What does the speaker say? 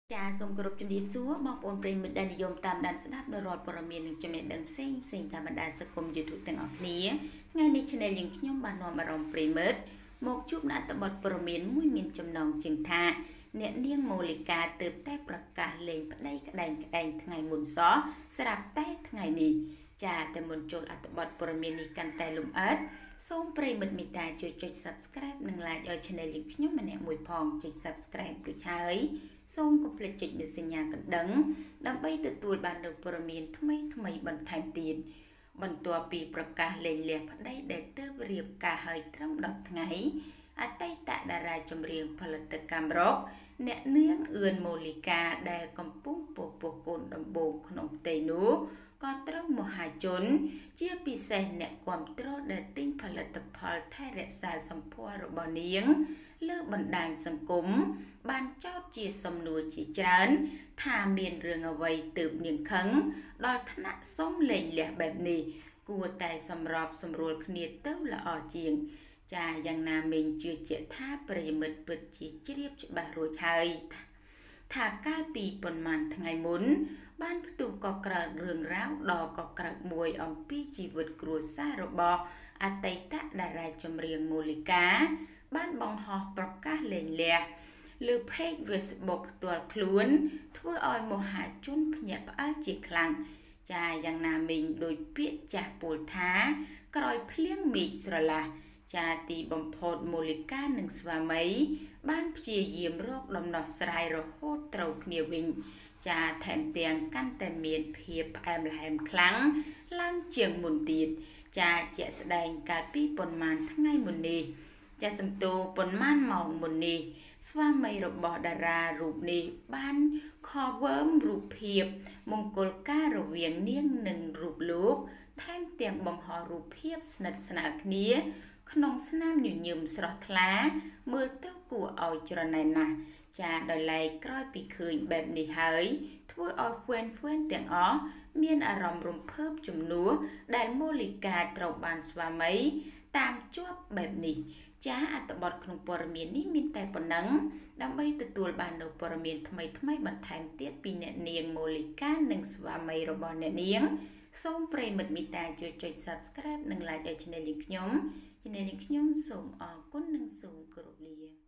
ចាសូមគោរពជំរាបសួរបងប្អូនប្រិយមិត្តដែលនិយមតាមដានស្ដាប់នៅរាល់ព័ត៌មាននិងចំណេះដឹងផ្សេងតាមបណ្ដាសង្គម YouTube ទាំងអស់គ្នាថ្ងៃនេះ Channel យើងខ្ញុំបាននាំអារម្មណ៍ប្រិយមិត្តមកជួបនៅអត្ថបទព័ត៌មានមួយមានចំណងជើងថាអ្នកនាងម៉ូលីកាទើបតែប្រកាសលេងប្តីក្តែងថ្ងៃមុនសោះស្រាប់តែថ្ងៃនេះចាតែមុនចូលអត្ថបទព័ត៌មាននេះកាន់តែលំអិតសូមប្រិយមិត្តមេត្តាជួយចុច Subscribe និង Like ឲ្យ Channel យើងខ្ញុំម្នាក់មួយផងចុច Subscribe រួចហើយសូមកុំភ្លេចចុចនូវសញ្ញាកណ្ដឹងដើម្បីទទួលបាននូវព័ត៌មានថ្មីបន្ថែមទៀតបន្ទាប់ពីប្រកាសលែងលះប្តីដែលទើបរៀបការហើយត្រឹម10ថ្ងៃអតីតតារាចម្រៀងផលិតកម្មរ៉ុកអ្នកនាងអឿនម៉ូលីកាដែលកំពុងពពោះកូនដំបូងក្នុងផ្ទៃនោះក៏ត្រូវមហាជនជាពិសេសអ្នកគាំទ្រដែលទិញផលិតផលថែរក្សាសម្ផស្សរបស់នាងលើបណ្ដាញសង្គមបានចោទជាសំណួរជាច្រើនថាមានរឿងអ្វីទើបនាងខឹងដល់ថ្នាក់សុំលែងលះបែបនេះគួរតែសម្របសម្រួលគ្នាទៅល្អជាងចាយ៉ាងណាមិញជឿជាក់ថាប្រិយមិត្តពិតជាជ្រាបច្បាស់រួចហើយថាកាលពីប៉ុន្មានថ្ងៃមុនបានផ្ទុះក៏ក្រើករឿងរ៉ាវដ៏កក្រើកមួយអំពីជីវិតគ្រួសាររបស់អតីតតារាចម្រៀងម៉ូលីកាបានបង្ហោះប្រកាសលែងលះលើ Page Facebook ផ្ទាល់ខ្លួនធ្វើឲ្យមហាជនភ្ញាក់ផ្អើលជាខ្លាំងចាយ៉ាងណាមិញដោយពាក្យចាស់ពោលថាក្រោយភ្លៀងមេឃស្រឡះចាទីបំផុតម៉ូលីកានិងស្វាមីបានព្យាយាមរកដំណោះស្រាយរហូតត្រូវគ្នាវិញចាថែមទាំងកាន់តែមានភាពផ្អែមល្ហែមខ្លាំងឡើងជាងមុនទៀតចាជាក់ស្ដែងកាលពីប៉ុន្មានថ្ងៃមុននេះចាសំទោប៉ុន្មានម៉ោងមុននេះស្វាមីរបស់តារារូបនេះបាន cover រូបភាពមង្គលការរវាងនាងនិងរូបលោកថែមទាំងបង្ហោះរូបភាពស្និទ្ធស្នាលគ្នាក្នុងស្នាមញញឹមស្រស់ថ្លាមើលទៅគួរឲ្យច្រណែនណាស់ចាដោយឡែកក្រោយពីឃើញបែបនេះហើយធ្វើឲ្យហ្វេនទាំងអស់មានអារម្មណ៍រំភើបជំនួសដែលម៉ូលីកាត្រូវបានស្វាមីតាមជាប់បែបនេះចាអត្ថបទក្នុងព័ត៌មាននេះមានតែប៉ុណ្ណឹងដើម្បីទទួលបាននូវព័ត៌មានថ្មីបន្ថែមទៀតពីអ្នកនាងម៉ូលីកានិងស្វាមីរបស់អ្នកនាងសូមប្រិយមិត្តមេត្តាជួយចុច Subscribe និង Like ឲ្យ Channel យើងខ្ញុំ Channel យើងខ្ញុំសូមអរគុណនិងសូមគោរពលា